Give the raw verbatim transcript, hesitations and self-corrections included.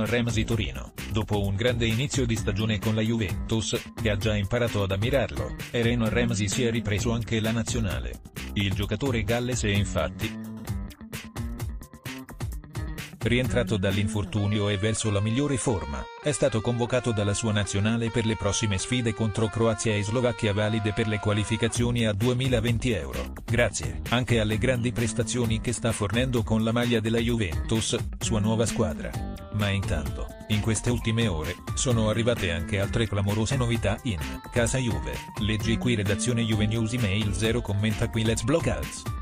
Aaron Ramsey Torino, dopo un grande inizio di stagione con la Juventus, che ha già imparato ad ammirarlo, Aaron Ramsey si è ripreso anche la nazionale. Il giocatore gallese infatti, rientrato dall'infortunio e verso la migliore forma, è stato convocato dalla sua nazionale per le prossime sfide contro Croazia e Slovacchia valide per le qualificazioni a duemilaventi Euro, grazie anche alle grandi prestazioni che sta fornendo con la maglia della Juventus, sua nuova squadra. Ma intanto, in queste ultime ore, sono arrivate anche altre clamorose novità in casa Juve. Leggi qui redazione Juve News email zero commenta qui Let's Block Ads.